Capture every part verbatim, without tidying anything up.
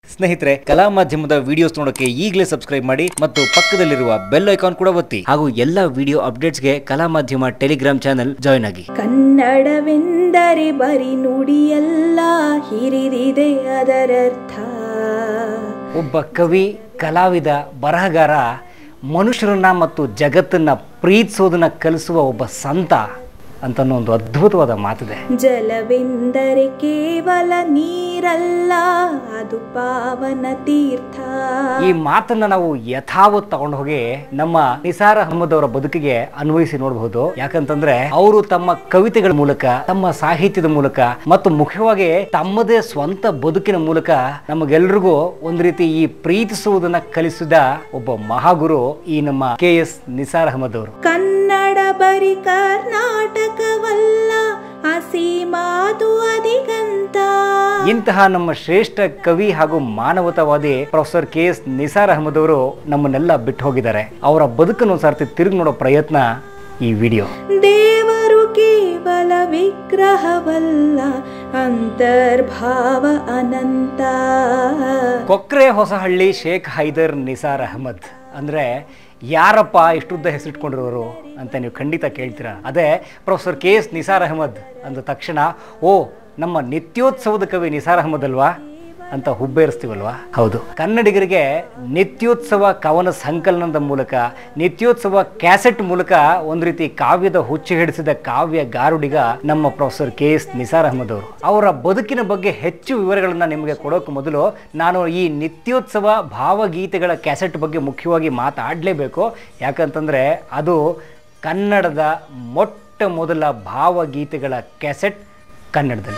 ಸ್ನೇಹಿತರೆ, ಕಲಾ ಮಾಧ್ಯಮದ ವಿಡಿಯೋಸ್ ನೋಡೋಕೆ ಈಗಲೇ ಸಬ್ಸ್ಕ್ರೈಬ್ ಮಾಡಿ ಮತ್ತು ಪಕ್ಕದಲ್ಲಿರುವ ಬೆಲ್ ಐಕಾನ್ ಕೂಡ ಒತ್ತಿ. ಹಾಗೂ ಎಲ್ಲ ವಿಡಿಯೋ ಅಪ್ಡೇಟ್ಸ್ಗೆ ಕಲಾ ಮಾಧ್ಯಮ ಟೆಲಿಗ್ರಾಮ್ ಚಾನೆಲ್ ಜಾಯ್ನ್ ಆಗಿ. ಕನ್ನಡವೆಂದರೆ ಬರಿ ನುಡಿಯಲ್ಲ, ಹಿರಿದಿದೆ ಅದರರ್ಥ. ಒಬ್ಬ ಕವಿ, ಕಲಾವಿದ, ಬರಹಗಾರ ಮನುಷ್ಯರನ್ನ ಮತ್ತು ಜಗತ್ತನ್ನ ಪ್ರೀತಿಸೋದನ್ನ ಕಲಿಸುವ ಒಬ್ಬ ಸಂತ ಅಂತ ಒಂದು ಅದ್ಭುತವಾದ ಮಾತಿದೆ. ಜಲವೆಂದರೆ ಕೇವಲ ನೀರಲ್ಲ, ಅದು ಪಾವನ ತೀರ್ಥ. ಈ ಮಾತನ್ನ ನಾವು ಯಥಾವತ್ ತಗೊಂಡು ಹೋಗಿ ನಮ್ಮ ನಿಸಾರ್ ಅಹಮದ್ ಅವರ ಬದುಕಿಗೆ ಅನ್ವಯಿಸಿ ನೋಡಬಹುದು. ಯಾಕಂತಂದ್ರೆ ಅವರು ತಮ್ಮ ಕವಿತೆಗಳ ಮೂಲಕ, ತಮ್ಮ ಸಾಹಿತ್ಯದ ಮೂಲಕ ಮತ್ತು ಮುಖ್ಯವಾಗಿ ತಮ್ಮದೇ ಸ್ವಂತ ಬದುಕಿನ ಮೂಲಕ ನಮಗೆಲ್ರಿಗೂ ಒಂದು ರೀತಿ ಈ ಪ್ರೀತಿಸುವುದನ್ನ ಕಲಿಸಿದ ಒಬ್ಬ ಮಹಾಗುರು ಈ ನಮ್ಮ ಕೆ ಎಸ್ ನಿಸಾರ್ ಅಹಮದ್ ಅವರು. ಕನ್ನಡ ಬರಿ ಕರ್ನಾಟಕವಲ್ಲ, ಅಸೀಮಾದು ಅಧಿಗಂತ. ಇಂತಹ ನಮ್ಮ ಶ್ರೇಷ್ಠ ಕವಿ ಹಾಗೂ ಮಾನವತಾವಾದಿ professor K S Nisar Ahmad ಅವರು ನಮ್ಮನ್ನೆಲ್ಲ ಬಿಟ್ಟು ಹೋಗಿದ್ದಾರೆ. ಅವರ ಬದುಕನ್ನು ಸರ್ತಿ ತಿರುಗಿ ನೋಡೋ ಪ್ರಯತ್ನ ಈ ವಿಡಿಯೋ. ದೇವರು ಕೇವಲ ವಿಗ್ರಹವಲ್ಲ, ಅಂತರ್ಭಾವ ಅನಂತ. ಕೊಕ್ರೆ ಹೊಸಹಳ್ಳಿ ಶೇಖ್ ಹೈದರ್ ನಿಸಾರ್ ಅಹಮದ್ ಅಂದ್ರೆ ಯಾರಪ್ಪ ಇಷ್ಟುದ್ದ ಹೆಸರಿಟ್ಕೊಂಡಿರೋರು ಅಂತ ನೀವು ಖಂಡಿತ ಕೇಳ್ತೀರಾ. ಅದೇ professor K S Nisar Ahmad ಅಂದ ತಕ್ಷಣ ಓ ನಮ್ಮ ನಿತ್ಯೋತ್ಸವದ ಕವಿ ನಿಸಾರ್ ಅಹಮದ್ ಅಲ್ವಾ ಅಂತ ಹುಬ್ಬೇರಿಸ್ತೀವಲ್ವಾ? ಹೌದು. ಕನ್ನಡಿಗರಿಗೆ ನಿತ್ಯೋತ್ಸವ ಕವನ ಸಂಕಲನದ ಮೂಲಕ, ನಿತ್ಯೋತ್ಸವ ಕ್ಯಾಸೆಟ್ ಮೂಲಕ ಒಂದು ರೀತಿ ಕಾವ್ಯದ ಹುಚ್ಚು ಹಿಡಿಸಿದ ಕಾವ್ಯ ಗಾರುಡಿಗ ನಮ್ಮ professor K S Nisar Ahmad ಅವರು. ಅವರ ಬದುಕಿನ ಬಗ್ಗೆ ಹೆಚ್ಚು ವಿವರಗಳನ್ನ ನಿಮಗೆ ಕೊಡೋಕೆ ಮೊದಲು ನಾನು ಈ ನಿತ್ಯೋತ್ಸವ ಭಾವಗೀತೆಗಳ ಕ್ಯಾಸೆಟ್ ಬಗ್ಗೆ ಮುಖ್ಯವಾಗಿ ಮಾತಾಡಲೇಬೇಕು. ಯಾಕಂತಂದ್ರೆ ಅದು ಕನ್ನಡದ ಮೊಟ್ಟ ಮೊದಲ ಭಾವಗೀತೆಗಳ ಕ್ಯಾಸೆಟ್ ಕನ್ನಡದಲ್ಲಿ.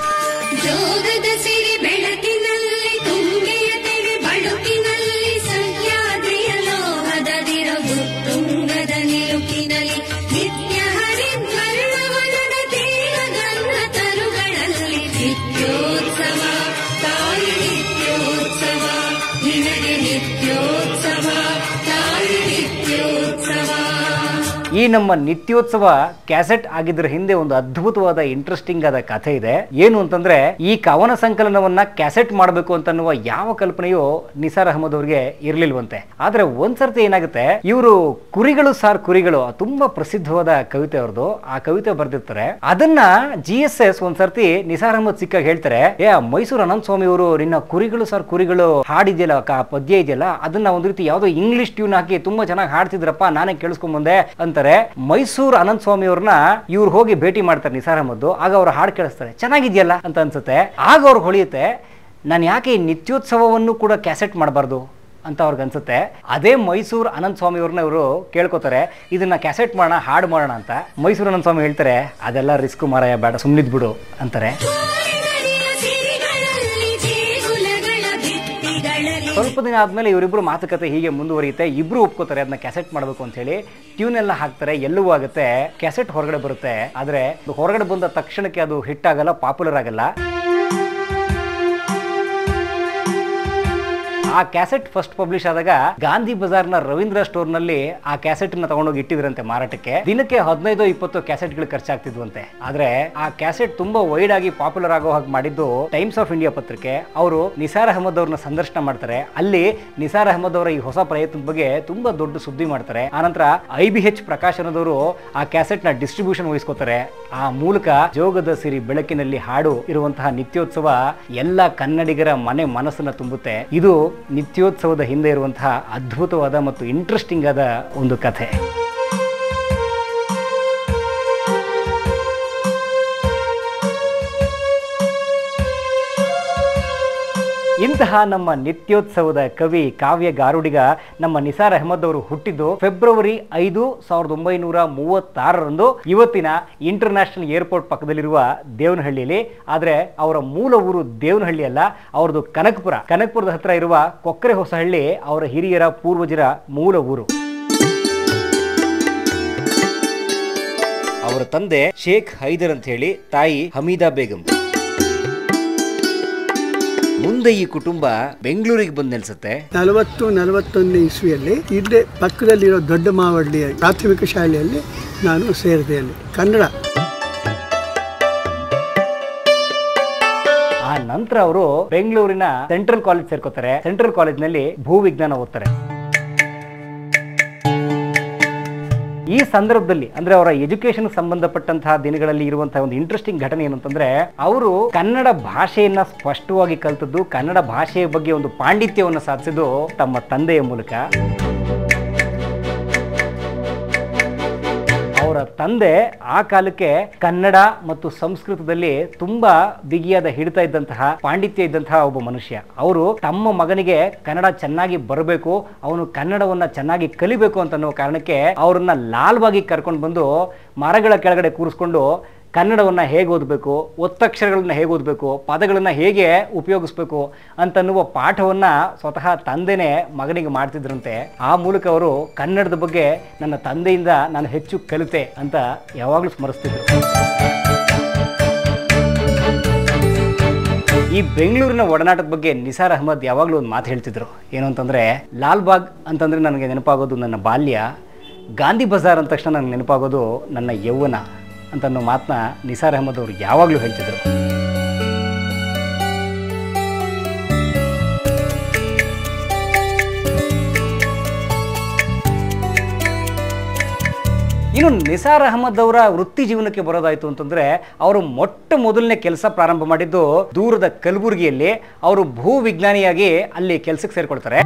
ಈ ನಮ್ಮ ನಿತ್ಯೋತ್ಸವ ಕ್ಯಾಸೆಟ್ ಆಗಿದ್ರ ಹಿಂದೆ ಒಂದು ಅದ್ಭುತವಾದ ಇಂಟ್ರೆಸ್ಟಿಂಗ್ ಆದ ಕಥೆ ಇದೆ. ಏನು ಅಂತಂದ್ರೆ, ಈ ಕವನ ಸಂಕಲನವನ್ನ ಕ್ಯಾಸೆಟ್ ಮಾಡಬೇಕು ಅಂತನ್ನುವ ಯಾವ ಕಲ್ಪನೆಯೂ ನಿಸಾರ್ ಅಹಮದ್ ಅವ್ರಿಗೆ ಇರ್ಲಿಲ್ವಂತೆ. ಆದ್ರೆ ಒಂದ್ಸರ್ತಿ ಏನಾಗುತ್ತೆ, ಇವರು ಕುರಿಗಳು ಸಾರ್ ಕುರಿಗಳು ತುಂಬಾ ಪ್ರಸಿದ್ಧವಾದ ಕವಿತೆ ಅವ್ರದ್ದು. ಆ ಕವಿತೆ ಬರ್ದಿರ್ತಾರೆ. ಅದನ್ನ ಜಿ ಎಸ್ ಎಸ್ ಒಂದ್ಸರ್ತಿ ನಿಸಾರ್ ಅಹಮದ್ ಸಿಕ್ಕಾಗ ಹೇಳ್ತಾರೆ, ಏ ಮೈಸೂರು ಅನಂತ ಸ್ವಾಮಿ ಅವರು ನಿನ್ನ ಕುರಿಗಳು ಸಾರ್ ಕುರಿಗಳು ಹಾಡಿದ್ಯಲ್ಲ, ಪದ್ಯ ಇದೆಯಲ್ಲ, ಅದನ್ನ ಒಂದ್ ರೀತಿ ಯಾವ್ದೋ ಇಂಗ್ಲಿಷ್ ಟ್ಯೂನ್ ಹಾಕಿ ತುಂಬಾ ಚೆನ್ನಾಗಿ ಹಾಡ್ತಿದ್ರಪ್ಪ, ನಾನೇ ಕೇಳಿಸ್ಕೊಂಡ್ ಬಂದೆ ಅಂತಾರೆ. ಮೈಸೂರು ಅನಂತ ಸ್ವಾಮಿ ಅವ್ರನ್ನ ಇವ್ರು ಹೋಗಿ ಭೇಟಿ ಮಾಡ್ತಾರೆ ನಿಸಾರ್ ಅಹಮದ್. ಆಗ ಅವ್ರು ಹಾಡು ಕೇಳಿಸ್ತಾರೆ, ಚೆನ್ನಾಗಿದ್ಯಲ್ಲ ಅಂತ ಅನ್ಸುತ್ತೆ. ಆಗ ಅವ್ರು ಹೊಳೆಯುತ್ತೆ, ನಾನು ಯಾಕೆ ಈ ನಿತ್ಯೋತ್ಸವವನ್ನು ಕೂಡ ಕ್ಯಾಸೆಟ್ ಮಾಡಬಾರ್ದು ಅಂತ ಅವ್ರಿಗೆ ಅನ್ಸುತ್ತೆ. ಅದೇ ಮೈಸೂರು ಅನಂತ ಸ್ವಾಮಿ ಅವ್ರನ್ನ ಇವರು ಕೇಳ್ಕೊತಾರೆ, ಇದನ್ನ ಕ್ಯಾಸೆಟ್ ಮಾಡೋಣ, ಹಾಡು ಮಾಡೋಣ ಅಂತ. ಮೈಸೂರು ಅನಂತ ಸ್ವಾಮಿ ಹೇಳ್ತಾರೆ, ಅದೆಲ್ಲ ರಿಸ್ಕ್ ಮಾರಾಯ, ಬೇಡ ಸುಮ್ನಿದ್ ಬಿಡು ಅಂತಾರೆ. ಸ್ವಲ್ಪ ದಿನ ಆದ್ಮೇಲೆ ಇವರಿಬ್ರು ಮಾತುಕತೆ ಹೀಗೆ ಮುಂದುವರಿಯುತ್ತೆ. ಇಬ್ರು ಒಪ್ಕೋತಾರೆ ಅದನ್ನ ಕ್ಯಾಸೆಟ್ ಮಾಡಬೇಕು ಅಂತ ಹೇಳಿ. ಟ್ಯೂನ್ ಎಲ್ಲ ಹಾಕ್ತಾರೆ, ಎಲ್ಲವೂ ಆಗುತ್ತೆ. ಕ್ಯಾಸೆಟ್ ಹೊರಗಡೆ ಬರುತ್ತೆ. ಆದ್ರೆ ಹೊರಗಡೆ ಬಂದ ತಕ್ಷಣಕ್ಕೆ ಅದು ಹಿಟ್ ಆಗಲ್ಲ, ಪಾಪ್ಯುಲರ್ ಆಗಲ್ಲ. ಆ ಕ್ಯಾಸೆಟ್ ಫಸ್ಟ್ ಪಬ್ಲಿಷ್ ಆದಾಗ ಗಾಂಧಿ ಬಜಾರ್ನ ರವೀಂದ್ರ ಸ್ಟೋರ್ ನಲ್ಲಿ ಆ ಕ್ಯಾಸೆಟ್ ನ ತಗೊಂಡೋಗಿ ಇಟ್ಟಿದ್ರಂತೆ ಮಾರಾಟಕ್ಕೆ. ದಿನಕ್ಕೆ ಹದಿನೈದು ಇಪ್ಪತ್ತು ಕ್ಯಾಸೆಟ್ ಗಳು ಖರ್ಚಾಗ್ತಿದ್ವಂತೆ. ಆದ್ರೆ ಆ ಕ್ಯಾಸೆಟ್ ತುಂಬಾ ವೈಡ್ ಆಗಿ ಪಾಪ್ಯುಲರ್ ಆಗೋ ಹಾಗೆ ಮಾಡಿದ್ದು ಟೈಮ್ಸ್ ಆಫ್ ಇಂಡಿಯಾ ಪತ್ರಿಕೆ. ಅವರು ನಿಸಾರ್ ಅಹಮದ್ ಅವ್ರನ್ನ ಸಂದರ್ಶನ ಮಾಡ್ತಾರೆ. ಅಲ್ಲಿ ನಿಸಾರ್ ಅಹಮದ್ ಅವರ ಈ ಹೊಸ ಪ್ರಯತ್ನದ ಬಗ್ಗೆ ತುಂಬಾ ದೊಡ್ಡ ಸುದ್ದಿ ಮಾಡ್ತಾರೆ. ಆನಂತರ ಐ ಬಿ ಎಚ್ ಪ್ರಕಾಶನದವರು ಆ ಕ್ಯಾಸೆಟ್ ನ ಡಿಸ್ಟ್ರಿಬ್ಯೂಷನ್ ವಹಿಸ್ಕೋತಾರೆ. ಆ ಮೂಲಕ ಜೋಗದ ಸಿರಿ ಬೆಳಕಿನಲ್ಲಿ ಹಾಡು ಇರುವಂತಹ ನಿತ್ಯೋತ್ಸವ ಎಲ್ಲ ಕನ್ನಡಿಗರ ಮನೆ ಮನಸ್ಸನ್ನ ತುಂಬುತ್ತೆ. ಇದು ನಿತ್ಯೋತ್ಸವದ ಹಿಂದೆ ಇರುವಂತಹ ಅದ್ಭುತವಾದ ಮತ್ತು ಇಂಟ್ರೆಸ್ಟಿಂಗ್ ಆದ ಒಂದು ಕಥೆ. ಇಂತಹ ನಮ್ಮ ನಿತ್ಯೋತ್ಸವದ ಕವಿ, ಕಾವ್ಯ ಗಾರುಡಿಗ ನಮ್ಮ ನಿಸಾರ್ ಅಹಮದ್ ಅವರು ಹುಟ್ಟಿದ್ದು ಫೆಬ್ರವರಿ ಐದು ಸಾವಿರದ ಒಂಬೈನೂರ ಮೂವತ್ತಾರರಂದು ಇವತ್ತಿನ ಇಂಟರ್ ನ್ಯಾಷನಲ್ ಏರ್ಪೋರ್ಟ್ ಪಕ್ಕದಲ್ಲಿರುವ ದೇವನಹಳ್ಳಿಯಲ್ಲಿ. ಆದ್ರೆ ಅವರ ಮೂಲ ಊರು ದೇವನಹಳ್ಳಿ ಅಲ್ಲ, ಅವ್ರದ್ದು ಕನಕಪುರ. ಕನಕಪುರದ ಹತ್ರ ಇರುವ ಕೊಕ್ರೆ ಹೊಸಹಳ್ಳಿ ಅವರ ಹಿರಿಯರ ಪೂರ್ವಜರ ಮೂಲ ಊರು. ಅವರ ತಂದೆ ಶೇಖ್ ಹೈದರ್ ಅಂತ ಹೇಳಿ, ತಾಯಿ ಹಮೀದಾ ಬೇಗಂ. ಮುಂದೆ ಈ ಕುಟುಂಬ ಬೆಂಗಳೂರಿಗೆ ಬಂದು ನೆಲೆಸುತ್ತೆ. ನಲವತ್ತು ನಲವತ್ತೊಂದನೇ ಇಸ್ವಿಯಲ್ಲಿ ಇಲ್ಲೇ ಪಕ್ಕದಲ್ಲಿರೋ ದೊಡ್ಡ ಮಾವಳ್ಳಿಯ ಪ್ರಾಥಮಿಕ ಶಾಲೆಯಲ್ಲಿ ನಾನು ಸೇರಿದೆ. ಅಲ್ಲಿ ಕನ್ನಡ. ಆ ನಂತರ ಅವರು ಬೆಂಗಳೂರಿನ ಸೆಂಟ್ರಲ್ ಕಾಲೇಜ್ ಸೇರ್ಕೋತಾರೆ. ಸೆಂಟ್ರಲ್ ಕಾಲೇಜ್ ನಲ್ಲಿ ಭೂವಿಜ್ಞಾನ ಓದ್ತಾರೆ. ಈ ಸಂದರ್ಭದಲ್ಲಿ ಅಂದ್ರೆ ಅವರ ಎಜುಕೇಶನ್ ಸಂಬಂಧಪಟ್ಟಂತಹ ದಿನಗಳಲ್ಲಿ ಇರುವಂತಹ ಒಂದು ಇಂಟ್ರೆಸ್ಟಿಂಗ್ ಘಟನೆ ಏನು ಅಂತಂದ್ರೆ, ಅವರು ಕನ್ನಡ ಭಾಷೆಯನ್ನ ಸ್ಪಷ್ಟವಾಗಿ ಕಲಿತದ್ದು, ಕನ್ನಡ ಭಾಷೆಯ ಬಗ್ಗೆ ಒಂದು ಪಾಂಡಿತ್ಯವನ್ನು ಸಾಧಿಸಿದ್ದು ತಮ್ಮ ತಂದೆಯ ಮೂಲಕ. ಅವರ ತಂದೆ ಆ ಕಾಲಕ್ಕೆ ಕನ್ನಡ ಮತ್ತು ಸಂಸ್ಕೃತದಲ್ಲಿ ತುಂಬಾ ಬಿಗಿಯಾದ ಹಿಡಿತಾ ಇದ್ದಂತಹ, ಪಾಂಡಿತ್ಯ ಇದ್ದಂತಹ ಒಬ್ಬ ಮನುಷ್ಯ. ಅವರು ತಮ್ಮ ಮಗನಿಗೆ ಕನ್ನಡ ಚೆನ್ನಾಗಿ ಬರಬೇಕು, ಅವನು ಕನ್ನಡವನ್ನ ಚೆನ್ನಾಗಿ ಕಲಿಬೇಕು ಅಂತ ಅನ್ನೋ ಕಾರಣಕ್ಕೆ ಅವರನ್ನ ಲಾಲ್ಬಾಗಿ ಕರ್ಕೊಂಡು ಬಂದು ಮರಗಳ ಕೆಳಗಡೆ ಕೂರಿಸ್ಕೊಂಡು ಕನ್ನಡವನ್ನು ಹೇಗೆ ಓದಬೇಕು, ಒತ್ತಕ್ಷರಗಳನ್ನ ಹೇಗೆ ಓದಬೇಕು, ಪದಗಳನ್ನು ಹೇಗೆ ಉಪಯೋಗಿಸ್ಬೇಕು ಅಂತನ್ನುವ ಪಾಠವನ್ನು ಸ್ವತಃ ತಂದೆನೇ ಮಗನಿಗೆ ಮಾಡ್ತಿದ್ರಂತೆ. ಆ ಮೂಲಕ ಅವರು ಕನ್ನಡದ ಬಗ್ಗೆ ನನ್ನ ತಂದೆಯಿಂದ ನಾನು ಹೆಚ್ಚು ಕಲಿತೆ ಅಂತ ಯಾವಾಗಲೂ ಸ್ಮರಿಸ್ತಿದ್ರು. ಈ ಬೆಂಗಳೂರಿನ ಒಡನಾಟದ ಬಗ್ಗೆ ನಿಸಾರ್ ಅಹಮದ್ ಯಾವಾಗಲೂ ಒಂದು ಮಾತು ಹೇಳ್ತಿದ್ರು. ಏನು ಅಂತಂದರೆ, ಲಾಲ್ಬಾಗ್ ಅಂತಂದರೆ ನನಗೆ ನೆನಪಾಗೋದು ನನ್ನ ಬಾಲ್ಯ, ಗಾಂಧಿ ಬಜಾರ್ ಅಂದ ತಕ್ಷಣ ನನಗೆ ನೆನಪಾಗೋದು ನನ್ನ ಯೌವನ ಅಂತ ಅನ್ನೋ ಮಾತನ್ನ ನಿಸಾರ್ ಅಹಮದ್ ಅವರು ಯಾವಾಗಲೂ ಹೇಳ್ತಿದ್ರು. ಇನ್ನು ನಿಸಾರ್ ಅಹಮದ್ ಅವರ ವೃತ್ತಿ ಜೀವನಕ್ಕೆ ಬರೋದಾಯ್ತು ಅಂತಂದ್ರೆ, ಅವರು ಮೊಟ್ಟ ಮೊದಲನೇ ಕೆಲಸ ಪ್ರಾರಂಭ ಮಾಡಿದ್ದು ದೂರದ ಕಲಬುರಗಿಯಲ್ಲಿ. ಅವರು ಭೂ ವಿಜ್ಞಾನಿಯಾಗಿ ಅಲ್ಲಿ ಕೆಲಸಕ್ಕೆ ಸೇರ್ಕೊಳ್ತಾರೆ.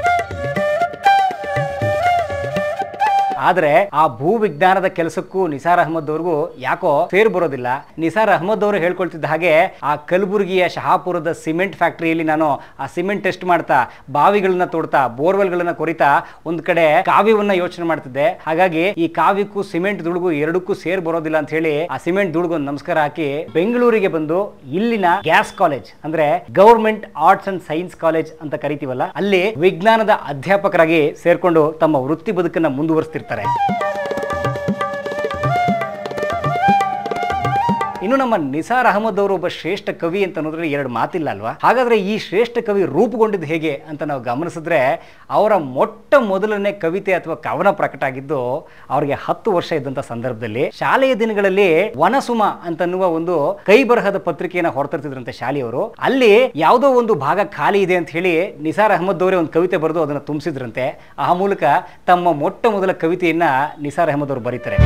ಆದ್ರೆ ಆ ಭೂ ವಿಜ್ಞಾನದ ಕೆಲಸಕ್ಕೂ ನಿಸಾರ್ ಅಹಮದ್ ಅವ್ರಿಗೂ ಯಾಕೋ ಸೇರ್ ಬರೋದಿಲ್ಲ. ನಿಸಾರ್ ಅಹಮದ್ ಅವರು ಹೇಳ್ಕೊಳ್ತಿದ್ದ ಹಾಗೆ ಆ ಕಲಬುರಗಿಯ ಶಹಾಪುರದ ಸಿಮೆಂಟ್ ಫ್ಯಾಕ್ಟರಿಯಲ್ಲಿ ನಾನು ಆ ಸಿಮೆಂಟ್ ಟೆಸ್ಟ್ ಮಾಡ್ತಾ, ಬಾವಿಗಳನ್ನ ತೋಡ್ತಾ, ಬೋರ್ವೆಲ್ಗಳನ್ನ ಕೊರಿತಾ ಒಂದ್ ಕಡೆ ಕಾವ್ಯವನ್ನ ಯೋಚನೆ ಮಾಡ್ತಿದ್ದೆ. ಹಾಗಾಗಿ ಈ ಕಾವ್ಯಕ್ಕೂ ಸಿಮೆಂಟ್ ದುಡುಗು ಎರಡಕ್ಕೂ ಸೇರ್ ಬರೋದಿಲ್ಲ ಅಂತ ಹೇಳಿ ಆ ಸಿಮೆಂಟ್ ದುಡುಗು ನಮಸ್ಕಾರ ಹಾಕಿ ಬೆಂಗಳೂರಿಗೆ ಬಂದು ಇಲ್ಲಿನ ಗ್ಯಾಸ್ ಕಾಲೇಜ್ ಅಂದ್ರೆ government arts and science college ಅಂತ ಕರಿತೀವಲ್ಲ, ಅಲ್ಲಿ ವಿಜ್ಞಾನದ ಅಧ್ಯಾಪಕರಾಗಿ ಸೇರ್ಕೊಂಡು ತಮ್ಮ ವೃತ್ತಿ ಬದುಕನ್ನ ಮುಂದುವರಿಸ್ತಿರ್ತಾರೆ. ಇನ್ನು ನಮ್ಮ ನಿಸಾರ್ ಅಹಮದ್ ಅವರು ಒಬ್ಬ ಶ್ರೇಷ್ಠ ಕವಿ ಅಂತ ಅನ್ನೋದ್ರಲ್ಲಿ ಎರಡು ಮಾತಿಲ್ಲ ಅಲ್ವಾ? ಹಾಗಾದ್ರೆ ಈ ಶ್ರೇಷ್ಠ ಕವಿ ರೂಪುಗೊಂಡಿದ್ದು ಹೇಗೆ ಅಂತ ನಾವು ಗಮನಿಸಿದ್ರೆ, ಅವರ ಮೊಟ್ಟ ಮೊದಲನೇ ಕವಿತೆ ಅಥವಾ ಕವನ ಪ್ರಕಟ ಆಗಿದ್ದು ಅವರಿಗೆ ಹತ್ತು ವರ್ಷ ಇದ್ದಂತ ಸಂದರ್ಭದಲ್ಲಿ. ಶಾಲೆಯ ದಿನಗಳಲ್ಲಿ ವನಸುಮ ಅಂತನ್ನುವ ಒಂದು ಕೈ ಬರಹದ ಪತ್ರಿಕೆಯನ್ನ ಹೊರತರ್ತಿದ್ರಂತೆ ಶಾಲೆಯವರು. ಅಲ್ಲಿ ಯಾವುದೋ ಒಂದು ಭಾಗ ಖಾಲಿ ಇದೆ ಅಂತ ಹೇಳಿ ನಿಸಾರ್ ಅಹಮದ್ ಅವರೇ ಒಂದು ಕವಿತೆ ಬರೆದು ಅದನ್ನು ತುಂಬಿಸಿದ್ರಂತೆ. ಆ ಮೂಲಕ ತಮ್ಮ ಮೊಟ್ಟ ಮೊದಲ ಕವಿತೆಯನ್ನ ನಿಸಾರ್ ಅಹಮದ್ ಅವರು ಬರೀತಾರೆ.